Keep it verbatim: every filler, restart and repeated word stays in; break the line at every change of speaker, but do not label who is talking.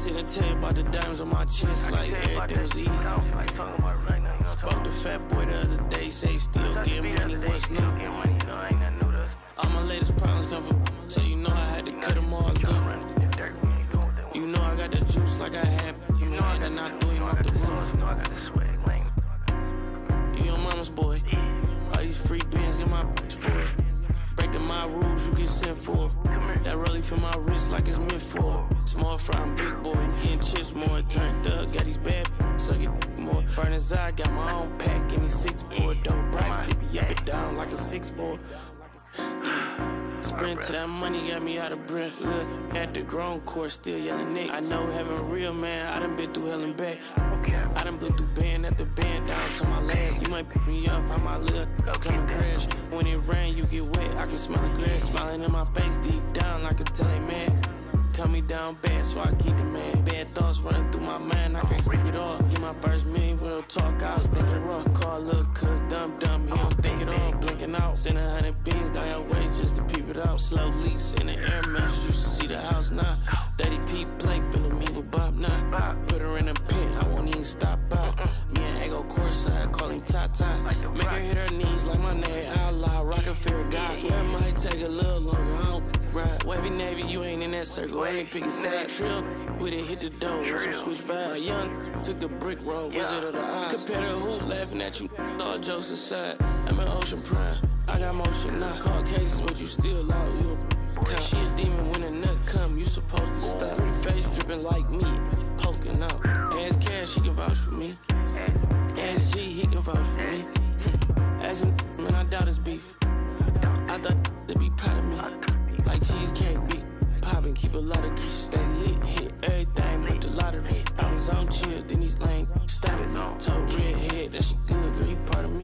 sit and tell you about the diamonds on my chest like everything was easy. Spoke to Fat Boy the other day, say still getting money, what's new? All my latest problems come from, so you know I had to cut them all loose. You know I got the juice like I had, you know I got not doing off the roof. You your mama's boy, all these free bands get my bitch boy. Breaking my rules, you get sent for. That really feel my wrist like it's meant for. Small fry, I'm big boy, getting chips more. Turned up, got these bad so get more. Furnace, I got my own pack, give me six four. Dope price, it be up and down like a six four. Sprint to that money got me out of breath. Look at the grown course, still yelling Nick. I know having real man, I done been through hell and back. I done blew through band after band down to my last. You might pick me up, I might live, come and crash. When it rain, you get wet, I can smell the grass. Smiling in my face deep down, I can tell they mad. Cut me down bad, so I keep it mad. Bad thoughts running through my mind, I can't sleep it off. Get my first million, real talk, I was thinking rough. Call little cuz dumb dumb, he don't think it all. Blinking out, send a hundred beans down your way just to peep it out. Slow leaks in the air matches, used to see the house now. thirty P Blake, finna meet with Bob now. Put her in a pen, I won't even stop by. Me and Ego Corside, call him Tata. Make her hit her knees like my name outlaw. Rockin' fear God, swear it might take a little longer, I don't ride. Wavy Navy, you ain't in that circle, I ain't picking side. Trip with it, hit the door, watch him switch vibe. My young took the brick road, Wizard of the Eyes. Compare the hoop, laughing at you, all jokes aside. I'm in Ocean Prime, I got motion now. Call cases, but you still out, you a count. She a demon when a nut come, you supposed to stop. Pretty face dripping like me, poking out. Ask Cash, he can vouch for me. Ask G, he can vouch for me. Ask him, man, I doubt his beef. I thought they'd be proud of me. Like cheesecake, beat poppin', keep a lot of grease. Stay lit, hit everything but the lottery. I was on chill, then these lanes started. Told